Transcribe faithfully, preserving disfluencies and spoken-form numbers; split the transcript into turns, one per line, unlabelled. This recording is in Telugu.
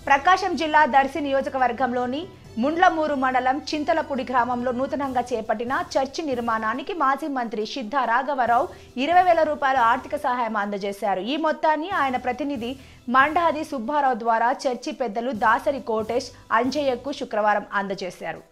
ప్రకాశం జిల్లా దర్సి నియోజకవర్గంలోని ముండ్లమూరు మండలం చింతలపూడి గ్రామంలో నూతనంగా చేపట్టిన చర్చి నిర్మాణానికి మాజీ మంత్రి సిద్ధ రాఘవరావు ఇరవై వేల రూపాయల ఆర్థిక సహాయం అందజేశారు. ఈ మొత్తాన్ని ఆయన ప్రతినిధి మండాది సుబ్బారావు ద్వారా చర్చి పెద్దలు దాసరి కోటేష్ అంజయ్యకు శుక్రవారం అందజేశారు.